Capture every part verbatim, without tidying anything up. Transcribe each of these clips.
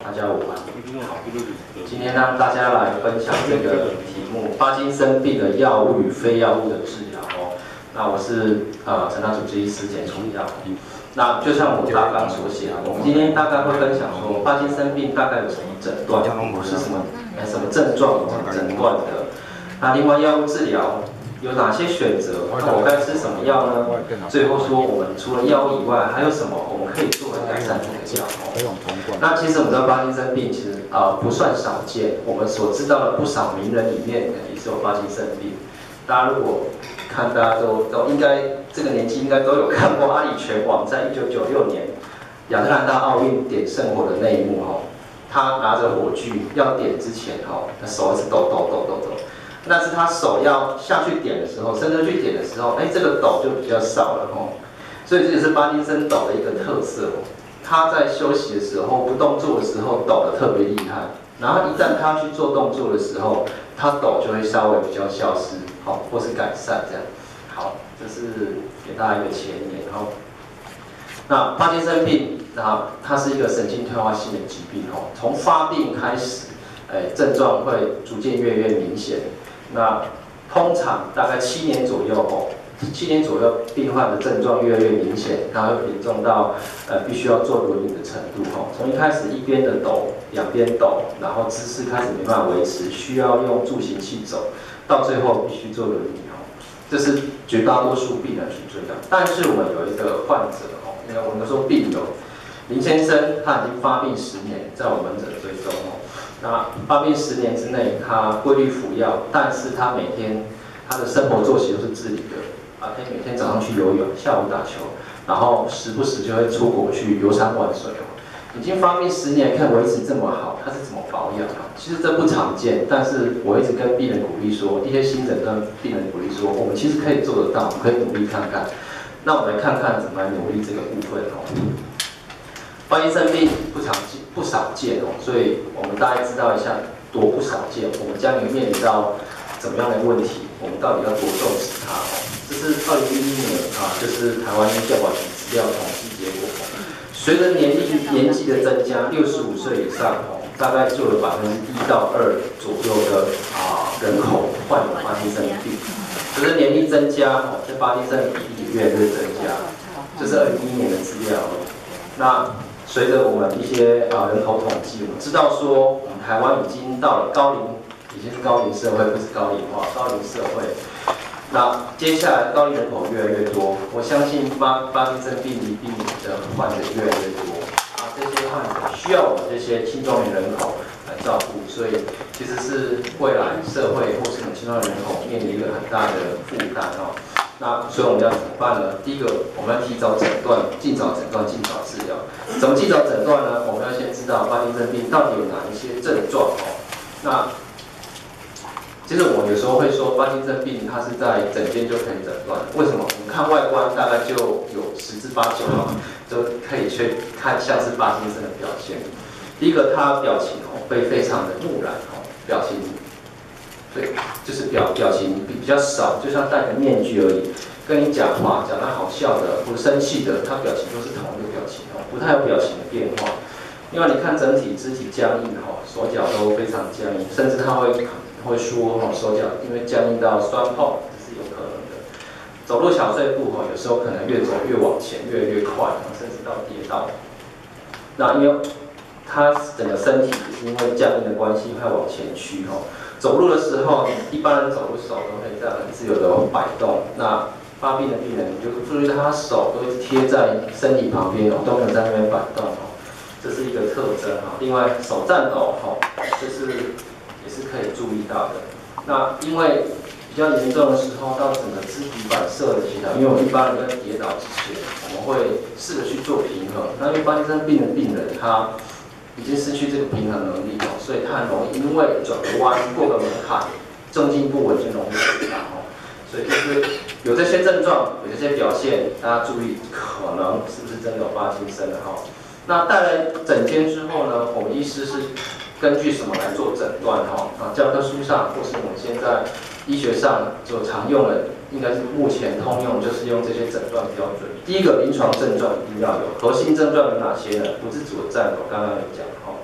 大家午安。今天让大家来分享这个题目：帕金森病的药物与非药物的治疗哦。那我是呃成大主治医师简崇耀。那就像我大纲所写的，我们今天大概会分享说，帕金森病大概有什么诊断，是什么呃什么症状以及诊断的。那另外药物治疗有哪些选择？那我该吃什么药呢？最后说，我们除了药物以外，还有什么我们可以做来改善这个药？那其实我们知道帕金森病其实啊、呃、不算少见，我们所知道的不少名人里面也是有帕金森病。大家如果看，大家都都应该这个年纪应该都有看过阿里拳王在一九九六年亚特兰大奥运点圣火的那一幕哦，他拿着火炬要点之前哦，他手一直抖抖抖抖抖。但是他手要下去点的时候，伸出去点的时候，哎，这个抖就比较少了哦。所以这也是帕金森抖的一个特色哦。他在休息的时候、不动作的时候抖得特别厉害，然后一旦他去做动作的时候，他抖就会稍微比较消失，好、哦，或是改善这样。好，这是给大家一个前言哦。那帕金森病，那它是一个神经退化性的疾病哦，从发病开始，哎，症状会逐渐越来越明显。那通常大概七年左右哦，七年左右病患的症状越来越明显，然后严重到呃必须要坐轮椅的程度哦。从一开始一边的抖，两边抖，然后姿势开始没办法维持，需要用助行器走，到最后必须坐轮椅哦。这是绝大多数病人是这样。但是我们有一个患者哦，那个我们说病友林先生，他已经发病十年，在我门诊追踪哦。那发病十年之内，他规律服药，但是他每天他的生活作息都是自理的，啊，可以每天早上去游泳，下午打球，然后时不时就会出国去游山玩水哦。已经发病十年，看维持这么好，他是怎么保养啊？其实这不常见，但是我一直跟病人鼓励说，一些新诊跟病人鼓励说，我们其实可以做得到，我们可以努力看看。那我们来看看怎么来努力这个部分哦。帕金森病不常见，不少见哦，所以我们大概知道一下多不少见，我们将会面临到怎么样的问题，我们到底要多重视它哦。这是二零一一年啊，就是台湾医教保局资料统计结果。随着年龄年纪的增加，六十五岁以上哦，大概就有百分之一到二左右的啊人口患有帕金森病。随着年龄增加哦，这帕金森比例越来越增加。这是二零一一年的资料哦。那随着我们一些啊人口统计，我们知道说，我们台湾已经到了高龄，已经是高龄社会，不是高龄化，高龄社会。那接下来高龄人口越来越多，我相信帕帕金森病疾病的患者越来越多，啊，这些患者需要我们这些青壮年人口来照顾，所以其实是未来社会或是我们青壮年人口面临一个很大的负担哦。那所以我们要怎么办呢？第一个，我们要提早诊断，尽早诊断，尽早治疗。怎么尽早诊断呢？我们要先知道帕金森病到底有哪一些症状哦。那其实我们有时候会说，帕金森病它是在诊间就可以诊断。为什么？我们看外观大概就有十之八九哦，就可以去看像是帕金森的表现。第一个，他表情哦会非常的木然哦，表情。对，就是表表情比比较少，就像戴个面具而已。跟你讲话，讲他好笑的或者生气的，他表情都是同一个表情哦，不太有表情的变化。另外，你看整体肢体僵硬哈，手脚都非常僵硬，甚至他会会说哈，手脚因为僵硬到酸痛，这是有可能的。走路小碎步哈，有时候可能越走越往前，越来越快，甚至到跌倒。那因为他整个身体因为僵硬的关系，会往前屈哈。走路的时候，一般人走路手都可以这样很自由的摆动。那发病的病人，你就注意他手都贴在身体旁边哦，都没有在那边摆动哦，这是一个特征哈。另外，手颤抖哈，这是也是可以注意到的。那因为比较严重的时候，到整个肢体反射的协调，因为我们一般人在跌倒之前，我们会试着去做平衡。那因为帕金森病的病人他已经失去这个平衡能力哦，所以他很容易因为转个弯、过个门槛，重心不稳就容易跌倒哦。所以就是有这些症状，有这些表现，大家注意，可能是不是真的有帕金森的哈？那带来诊间之后呢，我们医师是根据什么来做诊断哈？啊，教科书上或是我们现在医学上所常用的，应该是目前通用，就是用这些诊断标准。第一个，临床症状一定要有，核心症状有哪些呢？不自主的颤抖，刚刚有讲哈。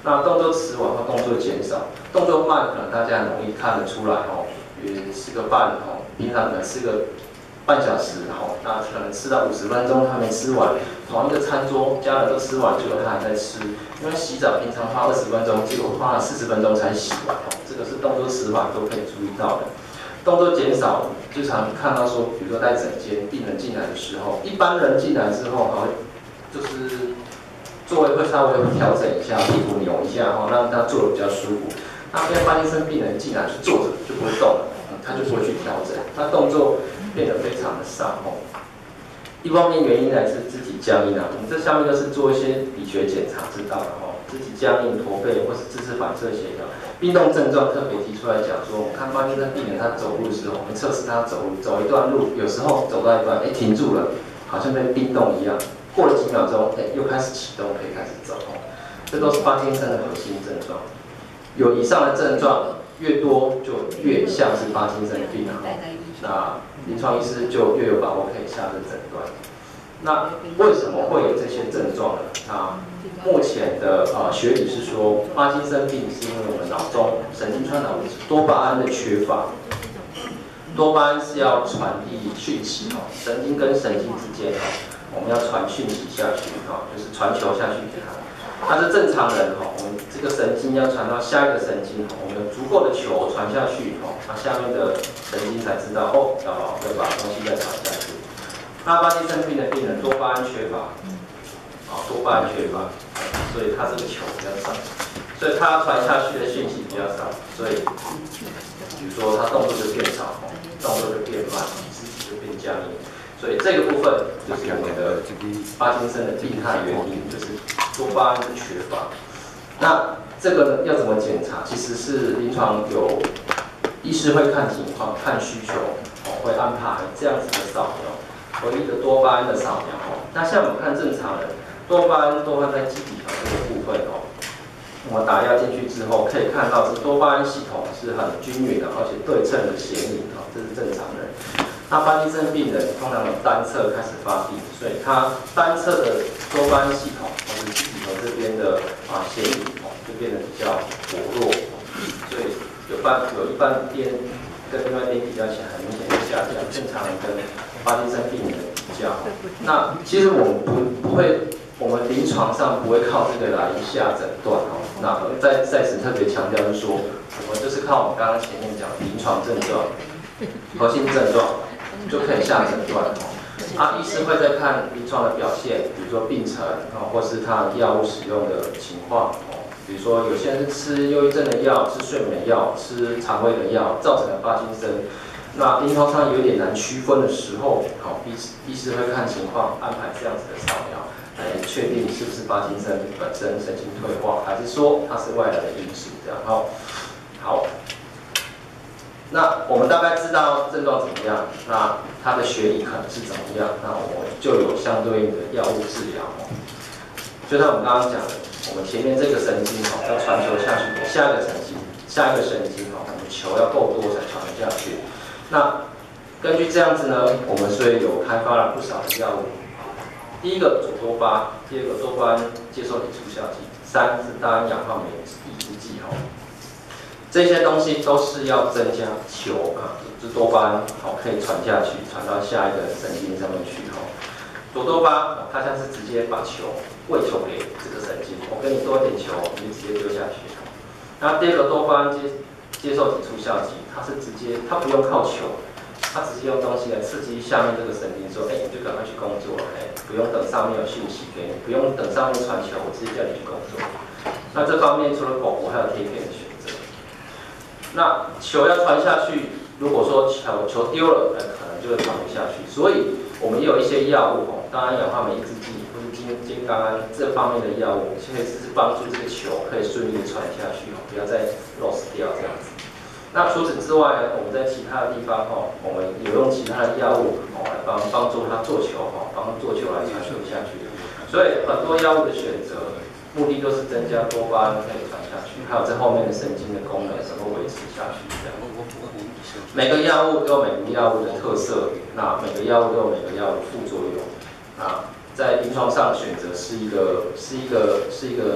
那动作迟缓或动作减少，动作慢可能大家很容易看得出来哦，也吃个饭哦，平常可能吃个半小时哦，那可能吃到五十分钟还没吃完，同一个餐桌家人都吃完，结果他还在吃，因为洗澡平常花二十分钟，结果花了四十分钟才洗完哦，这个是动作迟缓都可以注意到的。动作减少，就常看到说，比如说在诊间病人进来的时候，一般人进来之后，哈，就是座位会稍微调整一下，屁股扭一下，哈，让他坐得比较舒服。那因为帕金森病人进来是坐着就不会动了，他就不会去调整，他动作变得非常的少，哦。一方面原因来自肢体僵硬啊，我们这下面都是做一些理学检查知道的哦，肢体僵硬、驼背或是姿势反射协调。运动症状特别提出来讲说，我们看帕金森病人他走路的时候，我们测试他走路，走一段路，有时候走到一半，哎停住了，好像被冰冻一样，过了几秒钟，哎又开始启动，可以开始走哦。这都是帕金森的核心症状。有以上的症状越多，就越像是帕金森病啊。那临床医师就越有把握可以下这诊断。那为什么会有这些症状呢？那目前的呃学理是说，帕金森病是因为我们脑中神经传导物质多巴胺的缺乏。多巴胺是要传递讯息哦，神经跟神经之间哦，我们要传讯息下去哦，就是传球下去给他。但是正常人哦，我们这个神经要传到下一个神经，我们有足够的球传下去哦，那下面的神经才知道哦，要要把东西再传下去。那帕金森病的病人多巴胺缺乏，啊，多巴胺缺乏，所以他这个球比较少，所以他传下去的讯息比较少，所以比如说他动作就变少，动作就变慢，肢体就变僵硬。所以这个部分就是我们的帕金森的病态原因，就是多巴胺的缺乏。那这个呢要怎么检查？其实是临床有医师会看情况、看需求，哦，会安排这样子的扫描。唯一的多巴胺的扫描哦，那像我们看正常人，多巴胺多半在基底条这个部分哦，我们打药进去之后，可以看到这多巴胺系统是很均匀的，而且对称的显影哦，这是正常人。那帕金森病人通常有单侧开始发病，所以他单侧的多巴胺系统或者基底条这边的啊显影哦，就变得比较薄弱，所以有半有一半边跟另外一边比较起来，很明显的下降。正常人跟帕金森病人的比较，那其实我们不不会，我们临床上不会靠这个来下诊断哦。那在在此特别强调就是说，我们就是靠我们刚刚前面讲临床症状、核心症状就可以下诊断哦。啊，医师会再看临床的表现，比如说病程啊，或是他药物使用的情况哦。比如说有些人是吃忧郁症的药、吃睡眠药、吃肠胃的药，造成了帕金森。那临床上有点难区分的时候，好，医医师会看情况安排这样子的扫描，来确定是不是帕金森本身神经退化，还是说它是外来的因素这样。好，好，那我们大概知道症状怎么样，那它的学理可能是怎么样，那我们就有相对应的药物治疗。就像我们刚刚讲的，我们前面这个神经哦要传球下去给下一个神经，下一个神经哦，我们球要够多才传得下去。那根据这样子呢，我们所以有开发了不少的药物。第一个左多巴，第二个多巴胺接受体促效剂，三是大安氧化酶抑制剂哦。这些东西都是要增加球啊，就是多巴胺好可以传下去，传到下一个神经上面去哦。左多巴它像是直接把球喂球给这个神经，我给你多一点球，你就直接丢下去。那第二个多巴胺接接受体促效剂，它是直接，它不用靠球，它直接用东西来刺激下面这个神经，说，哎、欸，你就赶快去工作，哎、欸，不用等上面有讯息给你，不用等上面传球，我直接叫你去工作。那这方面除了狗狗，还有贴片的选择。那球要传下去，如果说球球丢了，呃，可能就会传不下去。所以我们也有一些药物哦，当然氧化酶抑制剂或是金金刚胺这方面的药物，其实是帮助这个球可以顺利的传下去哦，不要再 lost 掉这样子。那除此之外呢，我们在其他的地方哈，我们有用其他的药物哦来帮帮助它做球哈，帮它做球来传球下去。所以很多药物的选择，目的都是增加多巴胺可以传下去，还有这后面的神经的功能能够维持下去这样。每个药物都有每个药物的特色，那每个药物都有每个药物的副作用。那在临床上选择是一个是一个是一个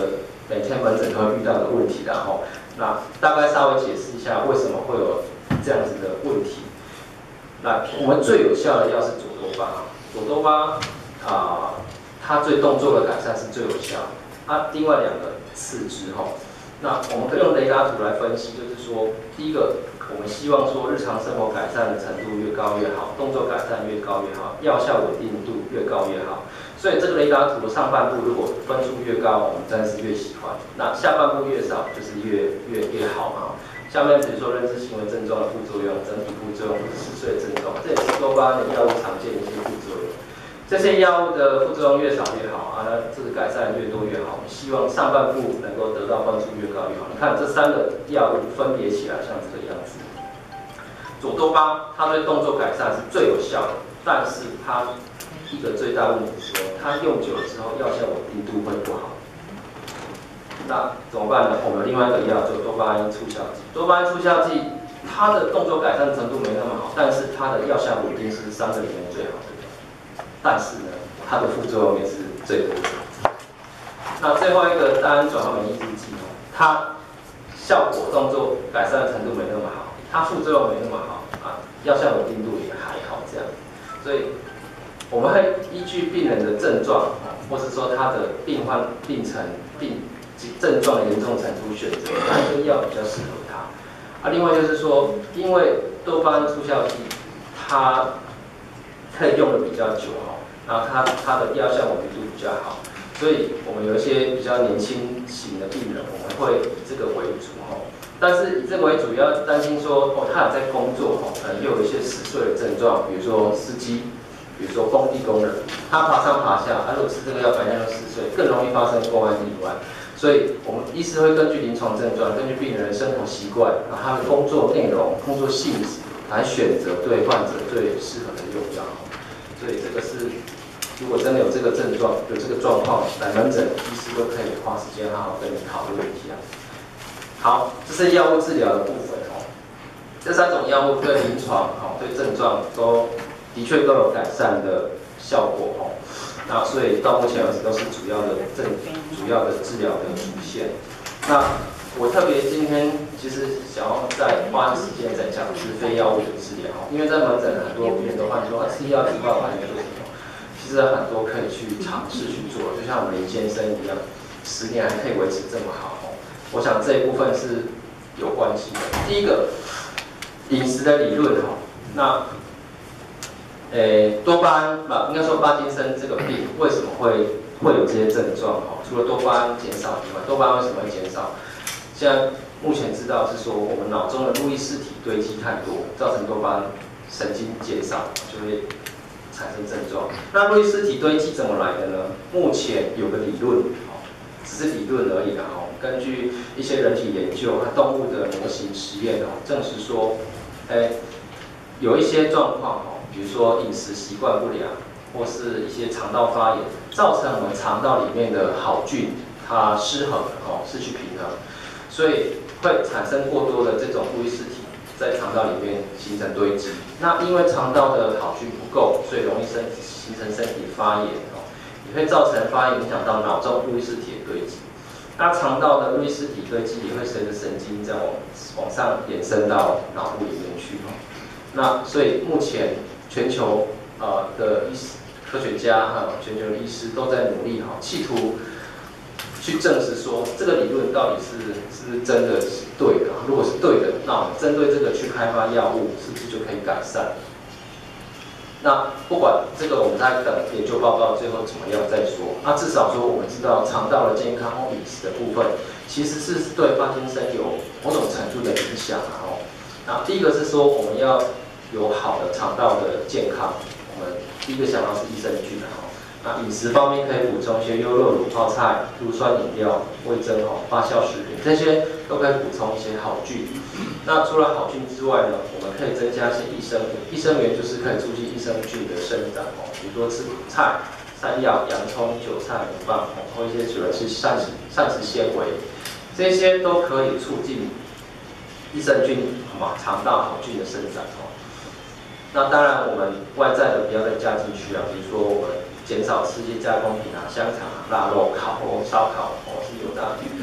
每天门诊都会遇到的问题，然后那大概稍微解释一下为什么会有这样子的问题。那我们最有效的药是左多巴，左多巴啊、呃，它对动作的改善是最有效的。啊，另外两个次之后，那我们可以用雷达图来分析，就是说，第一个，我们希望说日常生活改善的程度越高越好，动作改善越高越好，药效稳定度越高越好。所以这个雷达图的上半部如果分数越高，我们当然是越喜欢；那下半部越少，就是越越越好嘛。下面比如说认知行为症状的副作用、整体副作用或者嗜睡症状，这也是多巴胺的药物常见的一些副作用。这些药物的副作用越少越好啊，那这个改善越多越好。我们希望上半部能够得到分数越高越好。你看这三个药物分别起来像这个样子。左多巴它对动作改善是最有效的，但是它一个最大问题是说，它用久了之后药效稳定度会不好。那怎么办呢？我们另外一个药就多巴胺促效剂。多巴胺促效剂它的动作改善程度没那么好，但是它的药效稳定是三个里面最好的。但是呢，它的副作用也是最多的。那最后一个单胺转换酶抑制剂呢，它效果动作改善的程度没那么好，它副作用没那么好啊，药效稳定度也还好这样。所以我们会依据病人的症状，或是说他的病患病程、病症状的严重程度选择哪一个药比较适合他。啊，另外就是说，因为多巴胺促效剂它可以用的比较久哦，然后它它的药效稳定度比较好，所以我们有一些比较年轻型的病人，我们会以这个为主哦。但是以这个为主，要担心说哦，他有在工作哦，可能又有一些嗜睡的症状，比如说司机，比如说工地工人，他爬上爬下，他如果吃这个药，白天又嗜睡，更容易发生过安意外。所以我们医师会根据临床症状，根据病人的生活习惯，然后他的工作内容、工作性质，来选择对患者最适合的用药。所以这个是，如果真的有这个症状、有这个状况，来门诊，医师都可以花时间好好跟你讨论一下。好，这是药物治疗的部分哦。这三种药物对临床、哦对症状都的确都有改善的效果哦。那所以到目前为止都是主要的症、主要的治疗的主线。那我特别今天其实想要再花时间再讲是非药物的治疗，因为在门诊很多病人都患说啊吃药之外我还能做什么？其实很多可以去尝试去做，就像我们林先生一样，十年还可以维持这么好哦。我想这一部分是有关系的。第一个，饮食的理论哈，那。诶，多巴胺啊，应该说帕金森这个病为什么会会有这些症状？哦，除了多巴胺减少以外，多巴胺为什么会减少？现在目前知道是说，我们脑中的路易斯体堆积太多，造成多巴胺神经减少，就会产生症状。那路易斯体堆积怎么来的呢？目前有个理论，哦，只是理论而已啦。哦，根据一些人体研究和动物的模型实验哦，证实说，诶，有一些状况哦。比如说饮食习惯不良，或是一些肠道发炎，造成我们肠道里面的好菌它失衡哦，失去平衡，所以会产生过多的这种路易斯体在肠道里面形成堆积。那因为肠道的好菌不够，所以容易生形成身体发炎哦，也会造成发炎影响到脑中路易斯体的堆积。那肠道的路易斯体堆积也会随着神经再往往上延伸到脑部里面去哦。那所以目前全球呃的医科学家哈，全球的医师都在努力哈，企图去证实说这个理论到底是是不是真的是对的。如果是对的，那我们针对这个去开发药物，是不是就可以改善？那不管这个，我们在等研究报告最后怎么样再说。那至少说我们知道肠道的健康或饮食的部分，其实是对帕金森有某种程度的影响啊。哦，那第一个是说我们要有好的肠道的健康，我们第一个想到是益生菌哦。那饮食方面可以补充一些优酪乳、泡菜、乳酸饮料、味噌哦、发酵食品，这些都可以补充一些好菌。那除了好菌之外呢，我们可以增加一些益生元。益生元就是可以促进益生菌的生长哦，比如说吃菜、山药、洋葱、韭菜、牛蒡哦，或一些主要是膳食膳食纤维，这些都可以促进益生菌嘛肠道好菌的生长哦。那当然，我们外在的不要再加进去啊，比如说我们减少吃一些加工品啊，香肠、腊肉、烤肉、烧烤哦，是有大鱼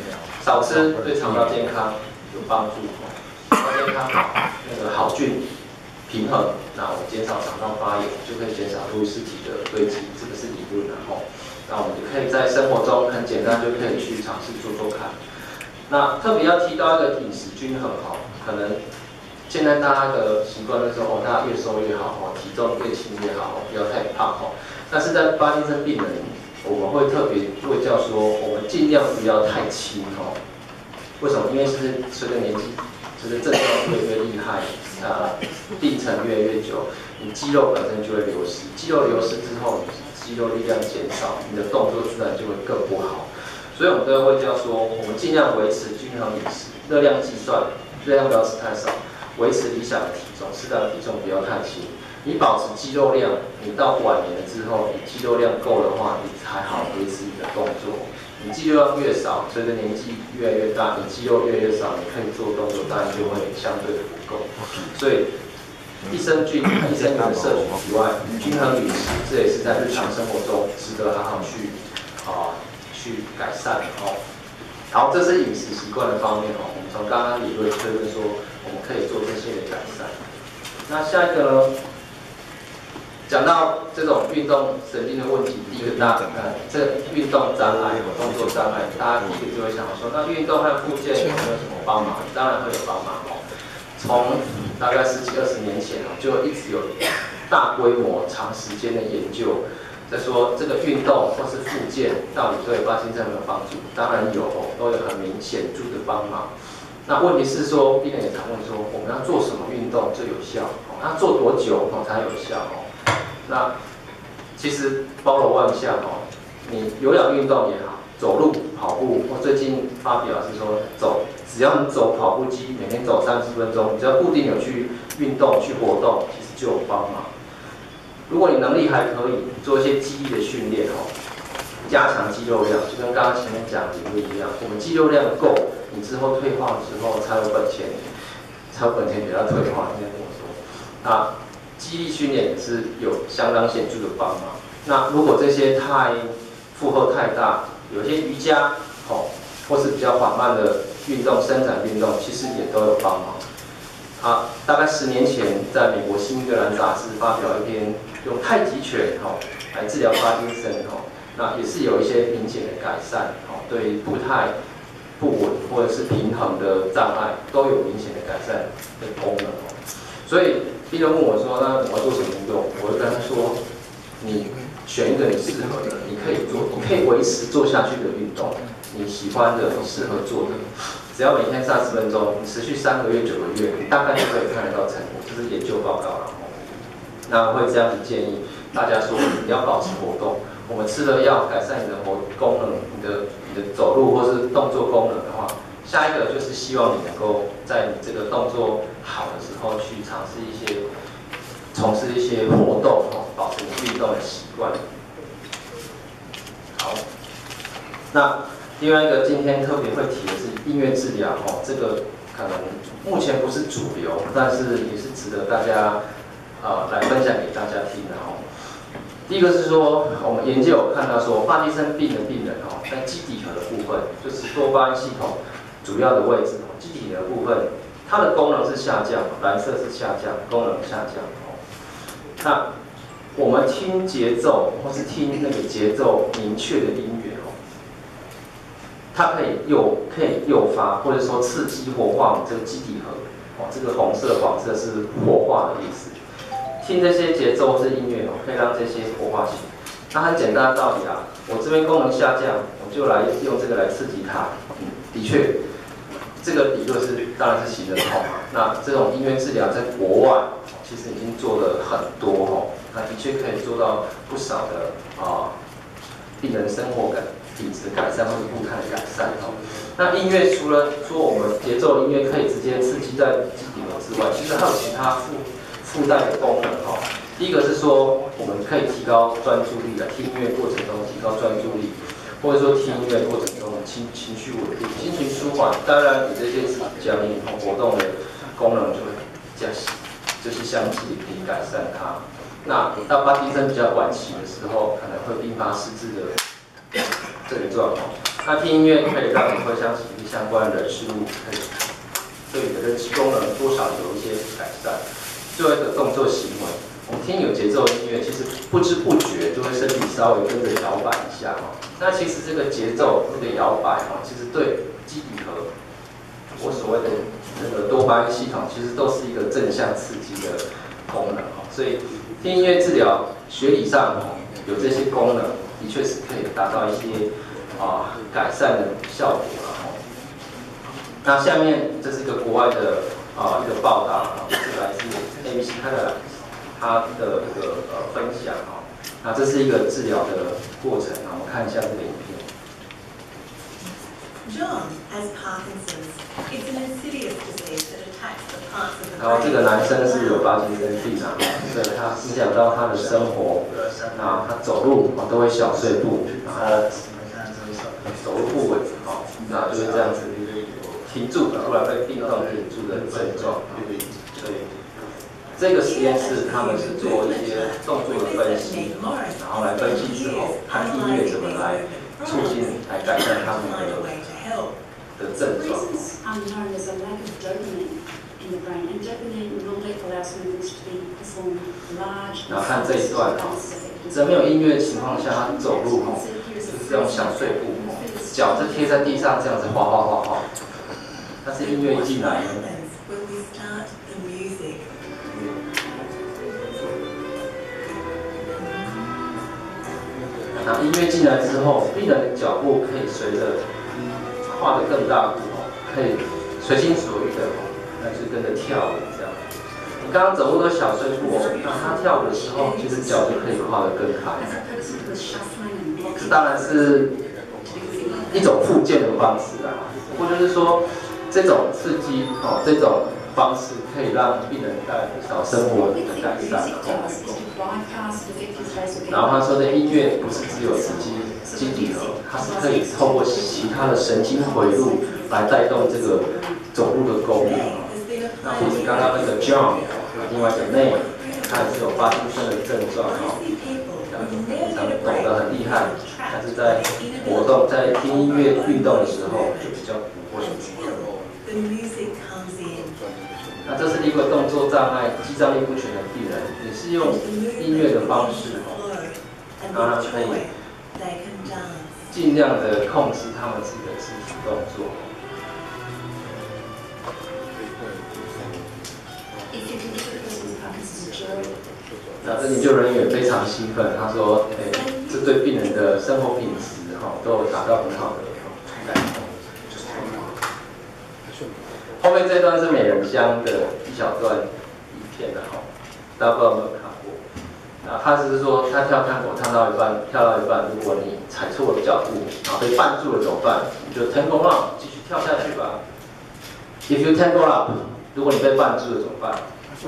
少吃对肠道健康有帮助，肠道健康好，那个好菌平衡，那我们减少肠道发炎，就可以减少路易斯体的堆积，这个是理论然后，那我们就可以在生活中很简单就可以去尝试做做看。那特别要提到一个饮食均衡哈，可能现在大家的习惯就是说哦，大家越瘦越好哦，体重越轻越好，不要太胖哦。但是在帕金森病人，我们会特别会叫说，我们尽量不要太轻哦。为什么？因为是随着年纪，随着症状越来越厉害，啊、呃，病程越来越久，你肌肉本身就会流失，肌肉流失之后，肌肉力量减少，你的动作自然就会更不好。所以我们都会叫说，我们尽量维持均衡饮食，热量计算，热量不要吃太少，维持理想的体重，适当的体重不要太轻。你保持肌肉量，你到晚年了之后，你肌肉量够的话，你才好维持你的动作。你肌肉量越少，随着年纪越来越大，你肌肉越来越少，你可以做动作，当然就会相对的不够。所以，益生菌、益生元的摄取以外，均衡饮食，这也是在日常生活中值得好好去啊、呃、去改善哦。好，这是饮食习惯的方面哦。我们从刚刚理论推论说，我们可以做这些的改善。那下一个呢？讲到这种运动神经的问题，第一个大呃，这运动障碍、动作障碍，大家第一个就会想说，那运动和复健有没有什么帮忙？当然会有帮忙哦。从大概十几二十年前哦，就一直有大规模、长时间的研究，在说这个运动或是复健到底对帕金森有没有帮助？当然有哦，都有很明显著的帮忙。那问题是说，病人也常问说，我们要做什么运动最有效？哦，那做多久哦才有效？哦？那其实包罗万象哦，你有氧运动也好，走路、跑步，我最近发表是说走，只要你走跑步机，每天走三十分钟，只要固定有去运动、去活动，其实就有帮忙。如果你能力还可以，做一些肌力的训练哦，加强肌肉量，就跟刚刚前面讲的理论一样，我们肌肉量够，你之后退化的时候才有本钱，才有本钱给他退化。应该这么说啊。肌力训练也是有相当显著的帮忙。那如果这些太负荷太大，有些瑜伽哦，或是比较缓慢的运动、伸展运动，其实也都有帮忙。啊，大概十年前，在美国《新英格兰杂志》发表一篇用太极拳哦来治疗帕金森哦，那也是有一些明显的改善哦，对步态不稳或者是平衡的障碍都有明显的改善的功能哦。所以病人问我说：“那我要做什么运动？”我会跟他说：“你选一个你适合的，你可以做，你可以维持做下去的运动，你喜欢的、你适合做的，只要每天三十分钟，你持续三个月、九个月，你大概就可以看得到成果。这是研究报告了。那我会这样子建议大家说：你要保持活动。我们吃了药改善你的活功能，你的你的走路或是动作功能的话。”下一个就是希望你能够在你这个动作好的时候去尝试一些、从事一些活动哦，保持你运动的习惯。好，那另外一个今天特别会提的是音乐治疗哦，这个可能目前不是主流，但是也是值得大家呃来分享给大家听的哦。第一个是说，我们研究有看到说，帕金森病的病人哦，在基底核的部分，就是多巴胺系统主要的位置哦，基底核的部分，它的功能是下降，蓝色是下降，功能下降哦。那我们听节奏或是听那个节奏明确的音乐哦，它可以诱可以诱发或者说刺激活化我们这个基底核哦，这个红色黄色是活化的意思。听这些节奏或是音乐哦，可以让这些活化起来。那很简单的道理啊，我这边功能下降，我就来用这个来刺激它。嗯，的确，这个理论是当然是行得通嘛。那这种音乐治疗在国外其实已经做了很多哦，那的确可以做到不少的啊、呃、病人生活感品质改善或者步态的改善哦。那音乐除了说我们节奏音乐可以直接刺激在基底核之外，其实还有其他附附带的功能哦。第一个是说，我们可以提高专注力的，听音乐过程中提高专注力，或者说听音乐过程中情情绪稳定、心情舒缓。当然，你这些讲以后活动的功能就会加，就是相继可以改善它。那到帕金森比较晚期的时候，可能会并发失智的症状哦。那听音乐可以让你回想起相关的事物，可以对你的认知功能多少有一些改善。最后一个动作行为，我们听有节奏的音乐，其实不知不觉就会身体稍微跟着摇摆一下哦。那其实这个节奏、这个摇摆哦，其实对基底核我所谓的那个多巴胺系统，其实都是一个正向刺激的功能哦。所以听音乐治疗学理上哦有这些功能，的确是可以达到一些啊改善的效果了哦。那下面这是一个国外的啊一个报道啊，是来自 A B C 看的他的一个呃分享哦。那这是一个治疗的过程啊，我们看一下这个影片。 John has Parkinson's. It's an insidious disease that attacks the parts of the brain. 然后这个男生是有帕金森病啊，对他影响到他的生活，那他走路啊都会小碎步，然后走路不稳，哦，那就是这样子停住，突然被病痛停住的症状。所以这个实验室他们是做一些动作的分析，然后来分析之后，看音乐怎么来促进、来改善他们的的症状。然后看这一段哦，在没有音乐的情况下，他走路哦，就是这种小碎步哦，脚是贴在地上这样子滑滑滑滑。但是音乐一进来呢，然后音乐进来之后，病人的脚步可以随着画的更大步哦，可以随心所欲的哦，那就跟着跳舞这样。你刚刚走路的小碎步哦，那他跳舞的时候，其实脚就可以跨得更开。这当然是一种复健的方式啊，不过就是说这种刺激哦，这种方式可以让病人带来不少生活的改善哦。然后他说的音乐不是只有刺激基底核，它是可以透过其他的神经回路来带动这个走路的功能。那或者刚刚那个 John， 另外一个 May， 他也是有帕金森的症状哦，平常抖得很厉害，但是在活动、在听音乐、运动的时候就比较不会。那这是一个动作障碍、肌张力不全的病人，也是用音乐的方式哦，让他可以尽量的控制他们自己的肢体动作。那这研究人员也非常兴奋，他说：“哎，这对病人的生活品质哈都有达到很好的改善。”后面这段是美人香的一小段影片的哈，大家不知道有没有看过？啊，他只是说他跳探戈跳到一半，跳到一半，如果你踩错了脚步，然后被绊住了怎么办？你就 tango up， 继续跳下去吧。If you tango up， 如果你被绊住了怎么办？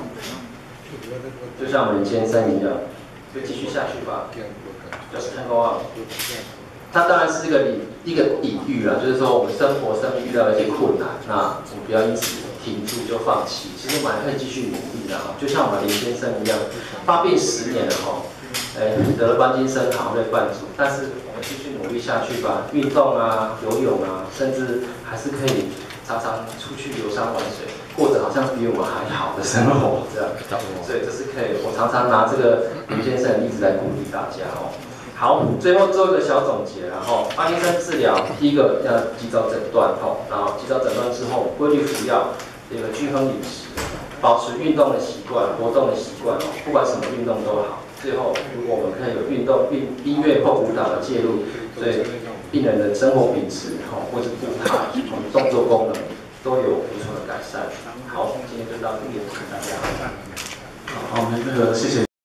就像我们先生一样，就继续下去吧。就是 tango up。它当然是一个比一个比喻啦，就是说我们生活上面遇到一些困难，那我们不要因此停住就放弃。其实我们还可以继续努力的哈，就像我们林先生一样，发病十年了哈，哎得了帕金森，好像被绊住，但是我们继续努力下去吧，运动啊、游泳啊，甚至还是可以常常出去游山玩水，过着好像比我们还好的生活这样。所以这是可以，我常常拿这个林先生的例子来鼓励大家哦。好，最后做一个小总结，然后帕金森治疗，第一个要及早诊断吼，然后及早诊断之后，规律服药，这个均衡饮食，保持运动的习惯、活动的习惯哦，不管什么运动都好。最后，如果我们可以有运动、运音乐或舞蹈的介入，对病人的生活品质吼，或是步态、动作功能都有不错的改善。好，今天就到这边，谢谢大家。 好，我们那个谢谢。